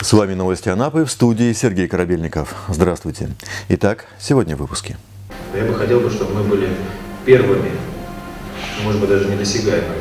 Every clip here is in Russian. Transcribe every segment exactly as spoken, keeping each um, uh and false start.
С вами новости Анапы, в студии Сергей Корабельников. Здравствуйте. Итак, сегодня в выпуске. Я бы хотел, чтобы мы были первыми, может быть, даже недосягаемыми.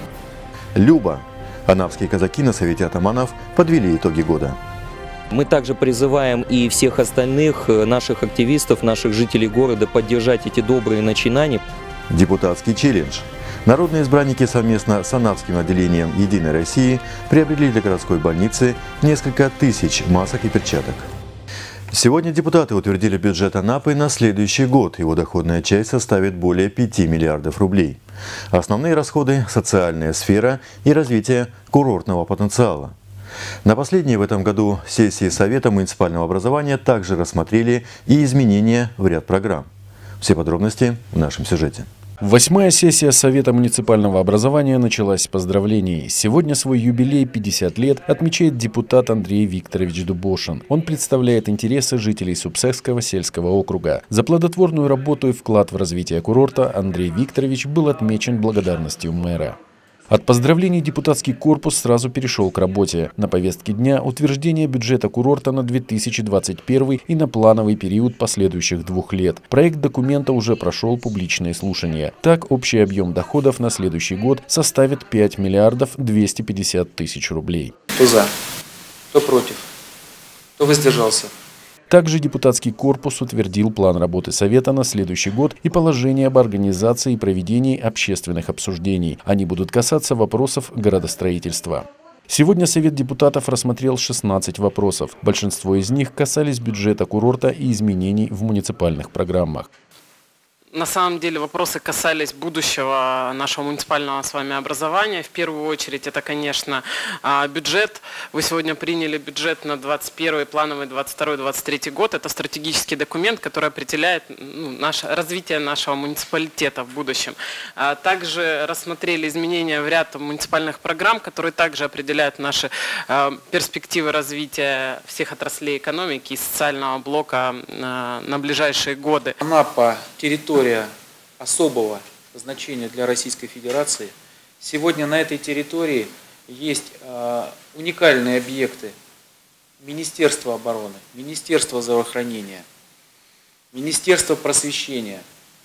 Люба. Анапские казаки на Совете атаманов подвели итоги года. Мы также призываем и всех остальных наших активистов, наших жителей города поддержать эти добрые начинания. Депутатский челлендж. Народные избранники совместно с Анапским отделением «Единой России» приобрели для городской больницы несколько тысяч масок и перчаток. Сегодня депутаты утвердили бюджет Анапы на следующий год. Его доходная часть составит более пяти миллиардов рублей. Основные расходы – социальная сфера и развитие курортного потенциала. На последней в этом году сессии Совета муниципального образования также рассмотрели и изменения в ряд программ. Все подробности в нашем сюжете. Восьмая сессия Совета муниципального образования началась с поздравлений. Сегодня свой юбилей пятьдесят лет отмечает депутат Андрей Викторович Дубошин. Он представляет интересы жителей Субсекского сельского округа. За плодотворную работу и вклад в развитие курорта Андрей Викторович был отмечен благодарностью мэра. От поздравлений депутатский корпус сразу перешел к работе. На повестке дня утверждение бюджета курорта на две тысячи двадцать первый и на плановый период последующих двух лет. Проект документа уже прошел публичные слушания. Так, общий объем доходов на следующий год составит пять миллиардов двести пятьдесят тысяч рублей. Кто за? Кто против? Кто воздержался? Также депутатский корпус утвердил план работы Совета на следующий год и положение об организации и проведении общественных обсуждений. Они будут касаться вопросов градостроительства. Сегодня Совет депутатов рассмотрел шестнадцать вопросов. Большинство из них касались бюджета курорта и изменений в муниципальных программах. На самом деле вопросы касались будущего нашего муниципального с вами образования. В первую очередь это, конечно, бюджет. Вы сегодня приняли бюджет на двадцать первый, плановый двадцать второй — двадцать третий год. Это стратегический документ, который определяет ну, наше, развитие нашего муниципалитета в будущем. Также рассмотрели изменения в ряд муниципальных программ, которые также определяют наши перспективы развития всех отраслей экономики и социального блока на ближайшие годы. Анапа – территория особого значения для Российской Федерации. Сегодня на этой территории есть э, уникальные объекты Министерства обороны, Министерства здравоохранения, Министерства просвещения.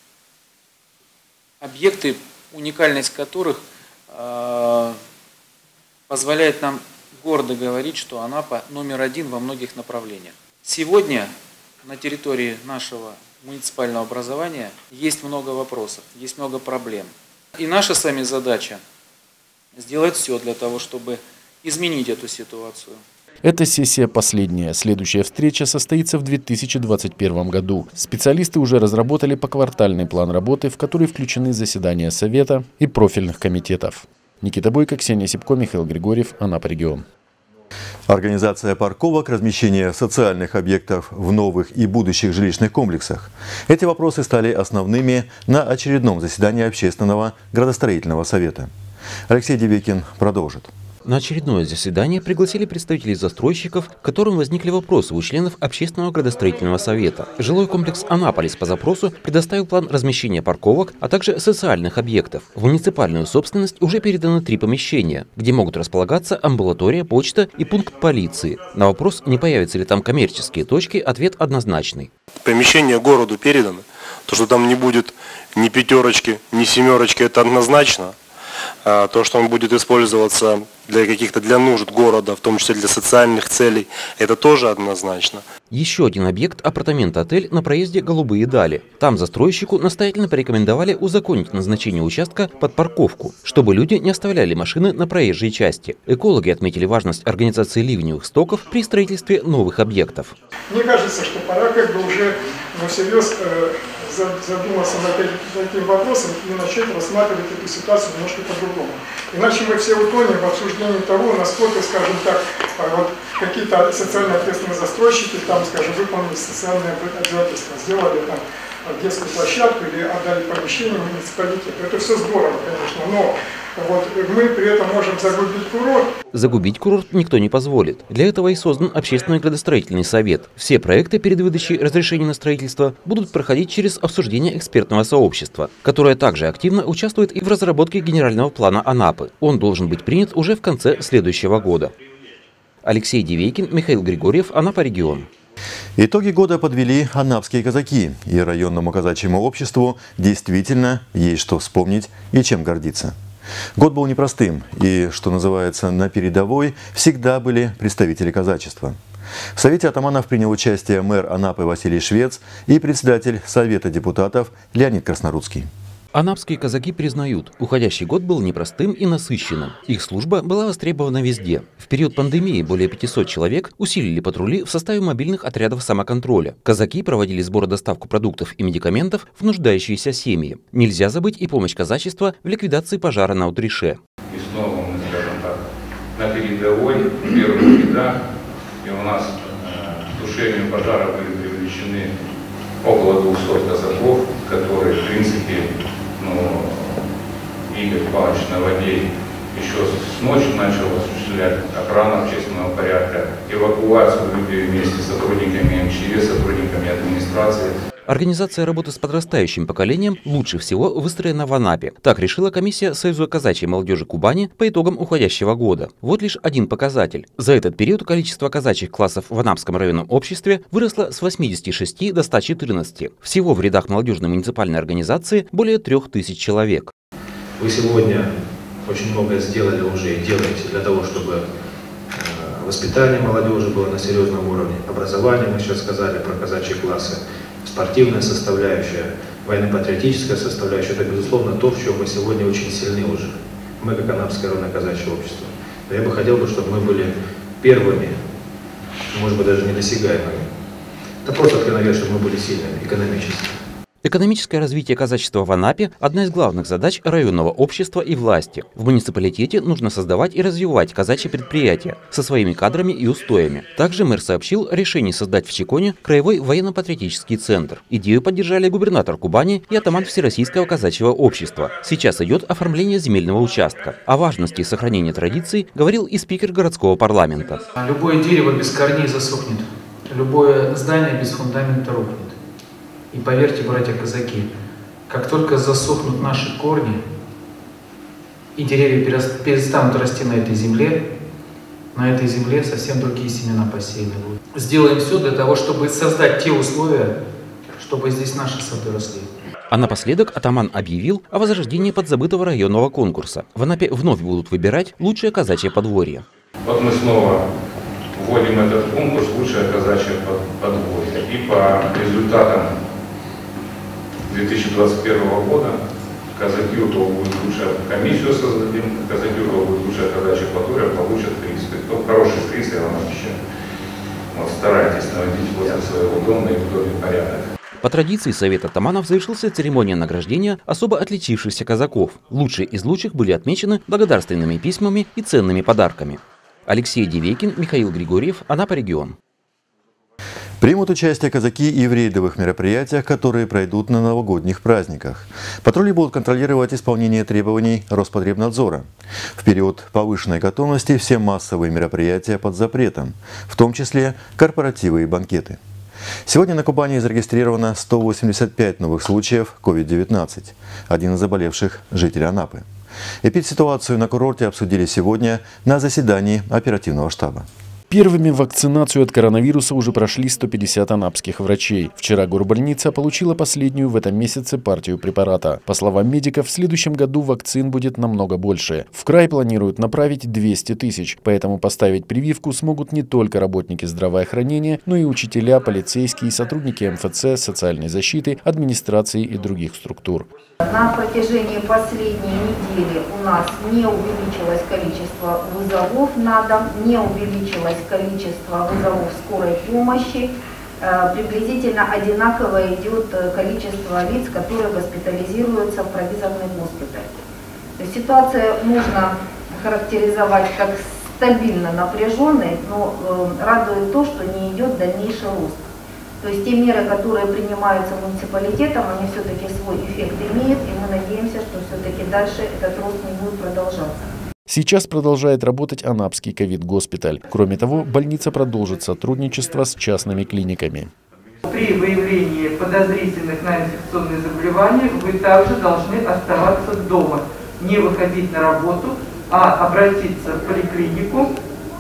Объекты, уникальность которых э, позволяет нам гордо говорить, что Анапа номер один во многих направлениях. Сегодня на территории нашего муниципального образования есть много вопросов, есть много проблем. И наша с вами задача сделать все для того, чтобы изменить эту ситуацию. Эта сессия последняя. Следующая встреча состоится в две тысячи двадцать первом году. Специалисты уже разработали поквартальный план работы, в который включены заседания Совета и профильных комитетов. Никита Бойко, Ксения Сипко, Михаил Григорьев, Анапа регион. Организация парковок, размещение социальных объектов в новых и будущих жилищных комплексах. Эти вопросы стали основными на очередном заседании Общественного градостроительного совета. Алексей Девекин продолжит. На очередное заседание пригласили представителей застройщиков, к которым возникли вопросы у членов Общественного градостроительного совета. Жилой комплекс «Анаполис» по запросу предоставил план размещения парковок, а также социальных объектов. В муниципальную собственность уже переданы три помещения, где могут располагаться амбулатория, почта и пункт полиции. На вопрос, не появятся ли там коммерческие точки, ответ однозначный. Помещение городу передано. То, что там не будет ни пятерочки, ни семерочки, это однозначно. То, что он будет использоваться для каких-то для нужд города, в том числе для социальных целей, это тоже однозначно. Еще один объект – апартамент-отель на проезде Голубые Дали. Там застройщику настоятельно порекомендовали узаконить назначение участка под парковку, чтобы люди не оставляли машины на проезжей части. Экологи отметили важность организации ливневых стоков при строительстве новых объектов. Мне кажется, что пора как бы уже ну, всерьез э, задуматься над этим вопросом и начать рассматривать эту ситуацию немножко по-другому. Иначе мы все утонем в обсуждении того, насколько, скажем так, вот какие-то социально ответственные застройщики, там, скажем, выполнили социальные обязательства, сделали там детскую площадку или отдали помещение в муниципалитет. Это все здорово, конечно, но вот мы при этом можем загубить курорт. Загубить курорт никто не позволит. Для этого и создан Общественный градостроительный совет. Все проекты перед выдачей разрешения на строительство будут проходить через обсуждение экспертного сообщества, которое также активно участвует и в разработке генерального плана Анапы. Он должен быть принят уже в конце следующего года. Алексей Дивейкин, Михаил Григорьев, Анапа регион. Итоги года подвели анапские казаки, и районному казачьему обществу действительно есть что вспомнить и чем гордиться. Год был непростым, и, что называется, на передовой всегда были представители казачества. В Совете атаманов принял участие мэр Анапы Василий Швец и председатель Совета депутатов Леонид Краснорудский. Анапские казаки признают, уходящий год был непростым и насыщенным. Их служба была востребована везде. В период пандемии более пятисот человек усилили патрули в составе мобильных отрядов самоконтроля. Казаки проводили сбор и доставку продуктов и медикаментов в нуждающиеся семьи. Нельзя забыть и помощь казачества в ликвидации пожара на Утрише. И снова мы, скажем так, на передовой, в первых рядах, и у нас э, к тушению пожара были привлечены около двухсот казаков, которые, в принципе, ну, Игорь Павлович Новодей еще с ночи начал осуществлять охрану общественного порядка, эвакуацию людей вместе с сотрудниками эм че е, сотрудниками администрации. Организация работы с подрастающим поколением лучше всего выстроена в Анапе. Так решила комиссия Союза казачьей молодежи Кубани по итогам уходящего года. Вот лишь один показатель. За этот период количество казачьих классов в Анапском районном обществе выросло с восьмидесяти шести до ста четырнадцати. Всего в рядах молодежной муниципальной организации более трех тысяч человек. Вы сегодня очень многое сделали уже и делаете для того, чтобы воспитание молодежи было на серьезном уровне, образование, мы сейчас сказали про казачьи классы, спортивная составляющая, военно-патриотическая составляющая, это, безусловно, то, в чем мы сегодня очень сильны уже. Мы, как Анапское районное казачье общество. Но я бы хотел, чтобы мы были первыми, может быть, даже недосягаемыми. Это просто откровенно, чтобы мы были сильными экономически. Экономическое развитие казачества в Анапе – одна из главных задач районного общества и власти. В муниципалитете нужно создавать и развивать казачьи предприятия со своими кадрами и устоями. Также мэр сообщил о решении создать в Чеконе краевой военно-патриотический центр. Идею поддержали губернатор Кубани и атаман Всероссийского казачьего общества. Сейчас идет оформление земельного участка. О важности сохранения традиций говорил и спикер городского парламента. Любое дерево без корней засохнет, любое здание без фундамента рухнет. И поверьте, братья казаки, как только засохнут наши корни, и деревья перестанут расти на этой земле, на этой земле совсем другие семена посеяны будут. Сделаем все для того, чтобы создать те условия, чтобы здесь наши сады росли. А напоследок атаман объявил о возрождении подзабытого районного конкурса. В Анапе вновь будут выбирать лучшее казачье подворье. Вот мы снова вводим этот конкурс «Лучшее казачье подворье». И по результатам две тысячи двадцать первого года казаки, у кого будет лучшая, комиссию создадим, казаки, у кого будет лучшая казачья подворье, получат приз. Кто хороший приз, я вам обещаю. Вот старайтесь наводить возле своего дома и в доме порядок. По традиции Совет атаманов завершился церемония награждения особо отличившихся казаков. Лучшие из лучших были отмечены благодарственными письмами и ценными подарками. Алексей Дивейкин, Михаил Григорьев, Анапа регион. Примут участие казаки и в рейдовых мероприятиях, которые пройдут на новогодних праздниках. Патрули будут контролировать исполнение требований Роспотребнадзора. В период повышенной готовности все массовые мероприятия под запретом, в том числе корпоративы и банкеты. Сегодня на Кубани зарегистрировано сто восемьдесят пять новых случаев ковид девятнадцать. Один из заболевших – житель Анапы. Эпидситуацию на курорте обсудили сегодня на заседании оперативного штаба. Первыми вакцинацию от коронавируса уже прошли сто пятьдесят анапских врачей. Вчера горбольница получила последнюю в этом месяце партию препарата. По словам медиков, в следующем году вакцин будет намного больше. В край планируют направить двести тысяч, поэтому поставить прививку смогут не только работники здравоохранения, но и учителя, полицейские, сотрудники эм эф цэ, социальной защиты, администрации и других структур. На протяжении последней недели у нас не увеличилось количество вызовов на дом, не увеличилось количество вызовов скорой помощи. Приблизительно одинаково идет количество лиц, которые госпитализируются в провизорный госпиталь. То есть ситуация можно характеризовать как стабильно напряженной, но радует то, что не идет дальнейший рост. То есть те меры, которые принимаются муниципалитетом, они все-таки свой эффект имеют, и мы надеемся, что все-таки дальше этот рост не будет продолжаться. Сейчас продолжает работать Анапский ковид-госпиталь. Кроме того, больница продолжит сотрудничество с частными клиниками. При выявлении подозрительных на инфекционные заболевания вы также должны оставаться дома, не выходить на работу, а обратиться в поликлинику и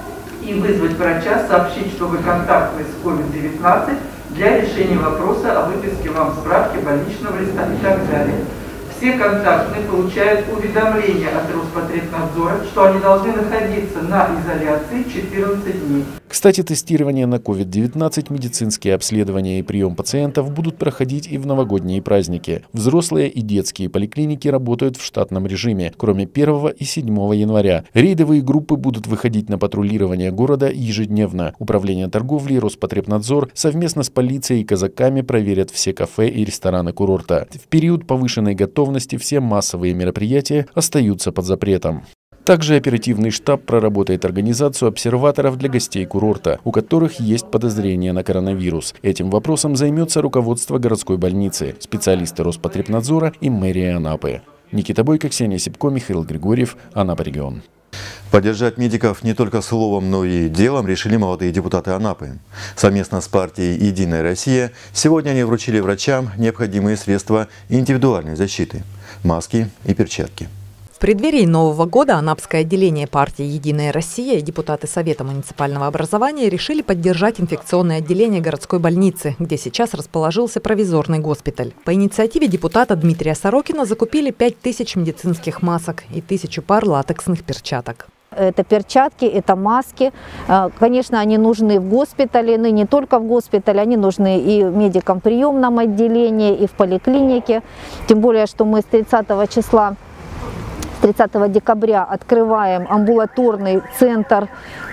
и вызвать врача, сообщить, что вы контактны с ковид девятнадцать для решения вопроса о выписке вам справки больничного листа и так далее. Все контактные получают уведомление от Роспотребнадзора, что они должны находиться на изоляции четырнадцать дней. Кстати, тестирование на ковид девятнадцать, медицинские обследования и прием пациентов будут проходить и в новогодние праздники. Взрослые и детские поликлиники работают в штатном режиме, кроме первого и седьмого января. Рейдовые группы будут выходить на патрулирование города ежедневно. Управление торговли и Роспотребнадзор совместно с полицией и казаками проверят все кафе и рестораны курорта. В период повышенной готовности все массовые мероприятия остаются под запретом. Также оперативный штаб проработает организацию обсерваторов для гостей курорта, у которых есть подозрения на коронавирус. Этим вопросом займется руководство городской больницы, специалисты Роспотребнадзора и мэрии Анапы. Никита Бойко, Ксения Сипко, Михаил Григорьев, Анапа регион. Поддержать медиков не только словом, но и делом решили молодые депутаты Анапы. Совместно с партией «Единая Россия» сегодня они вручили врачам необходимые средства индивидуальной защиты – маски и перчатки. В преддверии Нового года Анапское отделение партии «Единая Россия» и депутаты Совета муниципального образования решили поддержать инфекционное отделение городской больницы, где сейчас расположился провизорный госпиталь. По инициативе депутата Дмитрия Сорокина закупили пять тысяч медицинских масок и тысячу пар латексных перчаток. Это перчатки, это маски. Конечно, они нужны в госпитале, но не только в госпитале, они нужны и медикам в приемном отделении, и в поликлинике. Тем более, что мы с тридцатого числа, тридцатого декабря открываем амбулаторный центр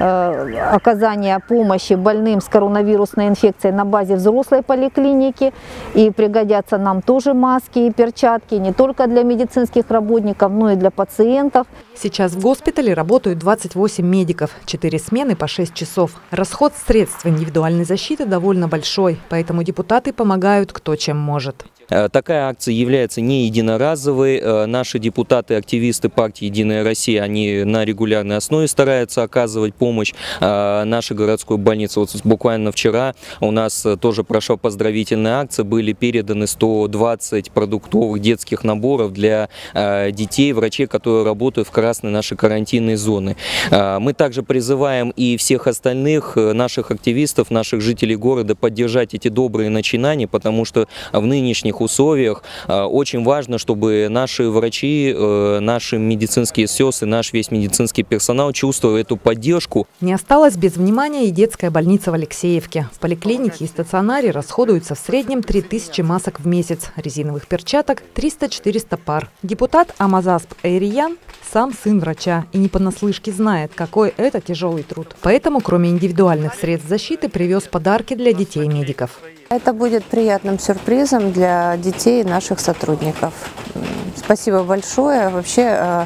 э, оказания помощи больным с коронавирусной инфекцией на базе взрослой поликлиники. И пригодятся нам тоже маски и перчатки не только для медицинских работников, но и для пациентов. Сейчас в госпитале работают двадцать восемь медиков, четыре смены по шесть часов. Расход средств индивидуальной защиты довольно большой, поэтому депутаты помогают кто чем может. Такая акция является не единоразовой. Наши депутаты, активисты партии «Единая Россия», они на регулярной основе стараются оказывать помощь нашей городской больнице. Вот буквально вчера у нас тоже прошла поздравительная акция. Были переданы сто двадцать продуктовых детских наборов для детей, врачей, которые работают в красной нашей карантинной зоне. Мы также призываем и всех остальных наших активистов, наших жителей города поддержать эти добрые начинания, потому что в нынешних условиях очень важно, чтобы наши врачи, наши медицинские сестры, наш весь медицинский персонал чувствовал эту поддержку. Не осталось без внимания и детская больница в Алексеевке. В поликлинике и стационаре расходуется в среднем три тысячи масок в месяц, резиновых перчаток триста-четыреста пар. Депутат Амазасп Эйриян сам сын врача и не понаслышке знает, какой это тяжелый труд. Поэтому, кроме индивидуальных средств защиты, привез подарки для детей медиков. Это будет приятным сюрпризом для детей и наших сотрудников. Спасибо большое. Вообще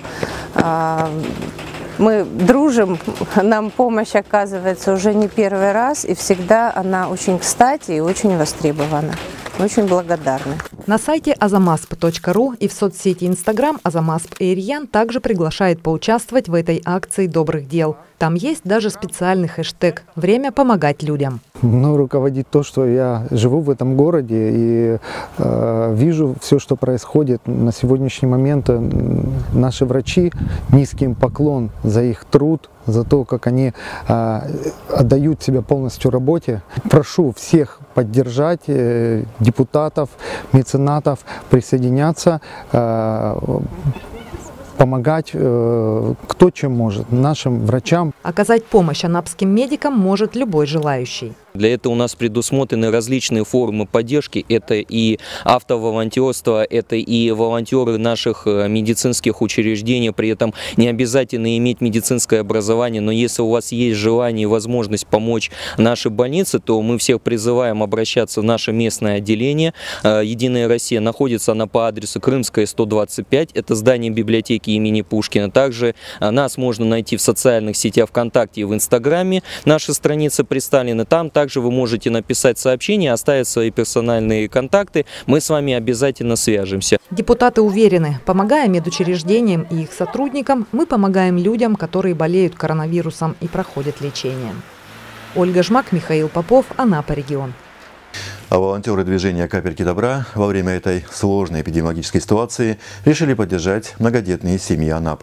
мы дружим, нам помощь оказывается уже не первый раз, и всегда она очень кстати и очень востребована. Очень благодарны. На сайте азамасп точка ру и в соцсети Инстаграм Азамасп Эйриян также приглашает поучаствовать в этой акции добрых дел. Там есть даже специальный хэштег «Время помогать людям». Мной руководит то, что я живу в этом городе и э, вижу все, что происходит. На сегодняшний момент наши врачи, низкий им поклон за их труд, за то, как они э, отдают себя полностью работе. Прошу всех поддержать, э, депутатов, меценатов, присоединяться, э, помогать э, кто чем может, нашим врачам. Оказать помощь анапским медикам может любой желающий. Для этого у нас предусмотрены различные формы поддержки. Это и автоволонтерство, это и волонтеры наших медицинских учреждений. При этом не обязательно иметь медицинское образование, но если у вас есть желание и возможность помочь нашей больнице, то мы всех призываем обращаться в наше местное отделение. «Единая Россия» находится она по адресу Крымская, сто двадцать пять. Это здание библиотеки имени Пушкина. Также нас можно найти в социальных сетях ВКонтакте и в Инстаграме. Наши страницы представлены там. Также вы можете написать сообщение, оставить свои персональные контакты. Мы с вами обязательно свяжемся. Депутаты уверены, помогая медучреждениям и их сотрудникам, мы помогаем людям, которые болеют коронавирусом и проходят лечение. Ольга Жмак, Михаил Попов, Анапа регион. А волонтеры движения «Капельки добра» во время этой сложной эпидемиологической ситуации решили поддержать многодетные семьи Анапы.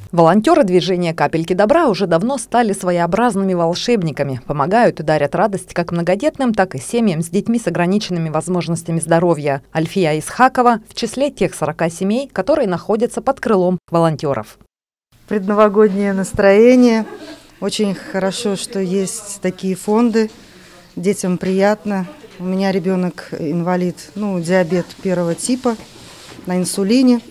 Волонтеры движения «Капельки добра» уже давно стали своеобразными волшебниками. Помогают и дарят радость как многодетным, так и семьям с детьми с ограниченными возможностями здоровья. Альфия Исхакова в числе тех сорока семей, которые находятся под крылом волонтеров. Предновогоднее настроение. Очень хорошо, что есть такие фонды. Детям приятно. У меня ребенок инвалид, ну, диабет первого типа, на инсулине.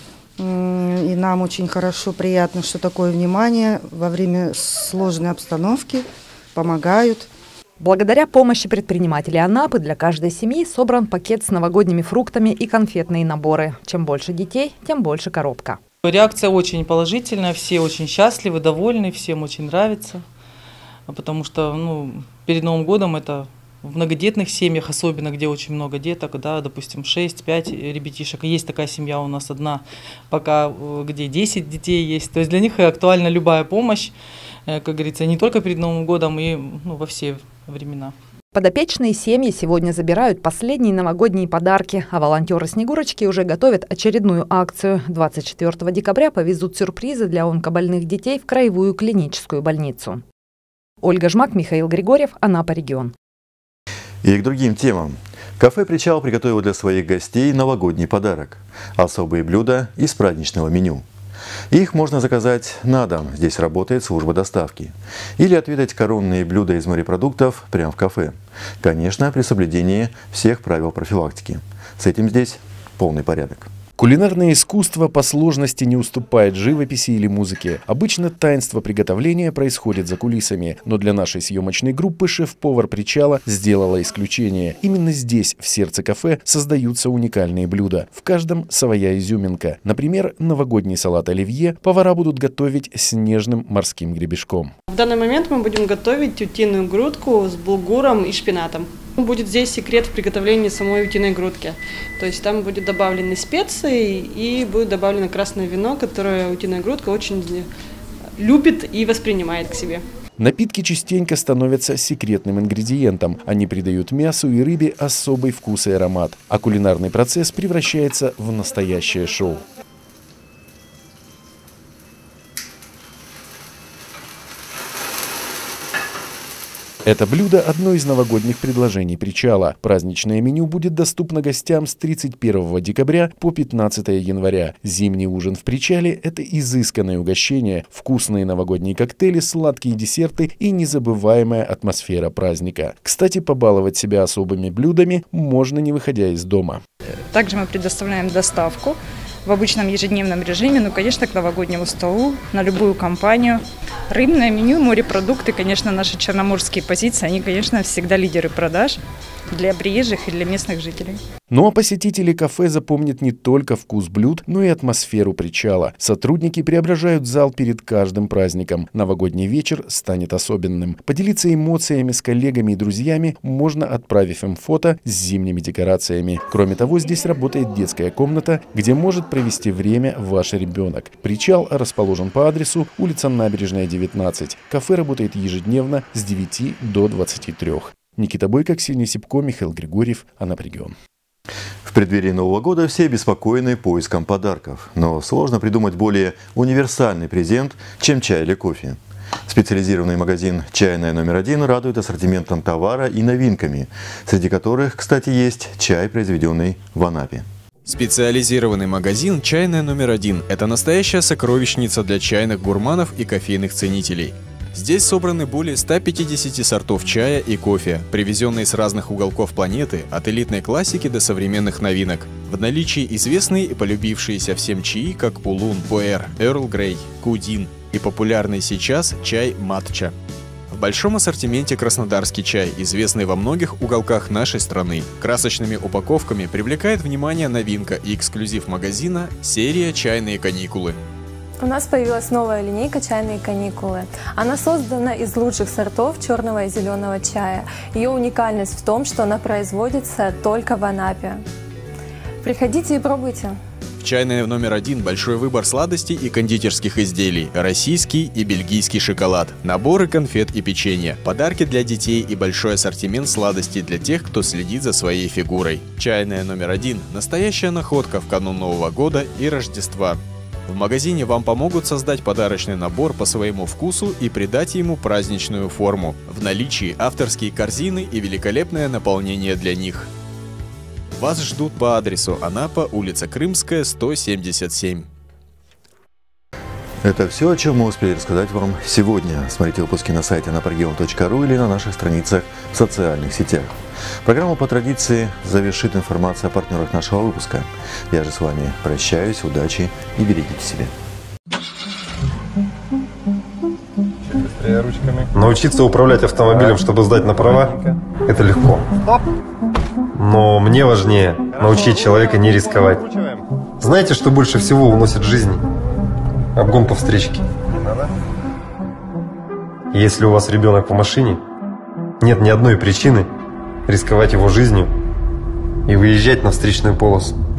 И нам очень хорошо, приятно, что такое внимание во время сложной обстановки помогают. Благодаря помощи предпринимателей Анапы для каждой семьи собран пакет с новогодними фруктами и конфетные наборы. Чем больше детей, тем больше коробка. Реакция очень положительная, все очень счастливы, довольны, всем очень нравится. Потому что ну, перед Новым годом это в многодетных семьях, особенно где очень много деток, да, допустим, шесть-пять ребятишек. Есть такая семья у нас одна, пока где десять детей есть. То есть для них актуальна любая помощь, как говорится, не только перед Новым годом, и ну, во все времена. Подопечные семьи сегодня забирают последние новогодние подарки, а волонтеры «Снегурочки» уже готовят очередную акцию. двадцать четвёртого декабря повезут сюрпризы для онкобольных детей в краевую клиническую больницу. Ольга Жмак, Михаил Григорьев, Анапа, регион. И к другим темам. Кафе «Причал» приготовило для своих гостей новогодний подарок – особые блюда из праздничного меню. Их можно заказать на дом, здесь работает служба доставки. Или отведать коронные блюда из морепродуктов прямо в кафе. Конечно, при соблюдении всех правил профилактики. С этим здесь полный порядок. Кулинарное искусство по сложности не уступает живописи или музыке. Обычно таинство приготовления происходит за кулисами, но для нашей съемочной группы шеф-повар «Причала» сделала исключение. Именно здесь, в сердце кафе, создаются уникальные блюда. В каждом своя изюминка. Например, новогодний салат оливье повара будут готовить с нежным морским гребешком. В данный момент мы будем готовить утиную грудку с булгуром и шпинатом. Будет здесь секрет в приготовлении самой утиной грудки. То есть там будет добавлены специи и будет добавлено красное вино, которое утиная грудка очень любит и воспринимает к себе. Напитки частенько становятся секретным ингредиентом. Они придают мясу и рыбе особый вкус и аромат. А кулинарный процесс превращается в настоящее шоу. Это блюдо – одно из новогодних предложений «Причала». Праздничное меню будет доступно гостям с тридцать первого декабря по пятнадцатое января. Зимний ужин в «Причале» – это изысканное угощение, вкусные новогодние коктейли, сладкие десерты и незабываемая атмосфера праздника. Кстати, побаловать себя особыми блюдами можно, не выходя из дома. Также мы предоставляем доставку в обычном ежедневном режиме, ну, конечно, к новогоднему столу, на любую компанию. Рыбное меню, морепродукты, конечно, наши черноморские позиции, они, конечно, всегда лидеры продаж для приезжих и для местных жителей. Ну а посетители кафе запомнят не только вкус блюд, но и атмосферу «Причала». Сотрудники преображают зал перед каждым праздником. Новогодний вечер станет особенным. Поделиться эмоциями с коллегами и друзьями можно, отправив им фото с зимними декорациями. Кроме того, здесь работает детская комната, где может провести время ваш ребенок. «Причал» расположен по адресу улица Набережная, девятнадцать. Кафе работает ежедневно с девяти до двадцати трёх. Никита Бойко, Ксения Сипко, Михаил Григорьев, Анапа, регион. В преддверии Нового года все обеспокоены поиском подарков. Но сложно придумать более универсальный презент, чем чай или кофе. Специализированный магазин «Чайная номер один» радует ассортиментом товара и новинками, среди которых, кстати, есть чай, произведенный в Анапе. Специализированный магазин «Чайная номер один» – это настоящая сокровищница для чайных гурманов и кофейных ценителей. Здесь собраны более ста пятидесяти сортов чая и кофе, привезенные с разных уголков планеты, от элитной классики до современных новинок. В наличии известные и полюбившиеся всем чаи, как Улун, Пуэр, Эрл Грей, Кудин и популярный сейчас чай матча. В большом ассортименте краснодарский чай, известный во многих уголках нашей страны. Красочными упаковками привлекает внимание новинка и эксклюзив магазина – серия «Чайные каникулы». У нас появилась новая линейка «Чайные каникулы». Она создана из лучших сортов черного и зеленого чая. Ее уникальность в том, что она производится только в Анапе. Приходите и пробуйте. В «Чайной номер один» большой выбор сладостей и кондитерских изделий, российский и бельгийский шоколад, наборы конфет и печенья, подарки для детей и большой ассортимент сладостей для тех, кто следит за своей фигурой. «Чайная номер один» – настоящая находка в канун Нового года и Рождества. В магазине вам помогут создать подарочный набор по своему вкусу и придать ему праздничную форму. В наличии авторские корзины и великолепное наполнение для них. Вас ждут по адресу Анапа, улица Крымская, сто семьдесят семь. Это все, о чем мы успели рассказать вам сегодня. Смотрите выпуски на сайте анапарегион точка ру или на наших страницах в социальных сетях. Программу по традиции завершит информация о партнерах нашего выпуска. Я же с вами прощаюсь, удачи и берегите себя. Научиться управлять автомобилем, чтобы сдать на права, это легко. Но мне важнее научить человека не рисковать. Знаете, что больше всего уносит жизнь? Обгон по встречке. Если у вас ребенок в машине, нет ни одной причины рисковать его жизнью и выезжать на встречную полосу.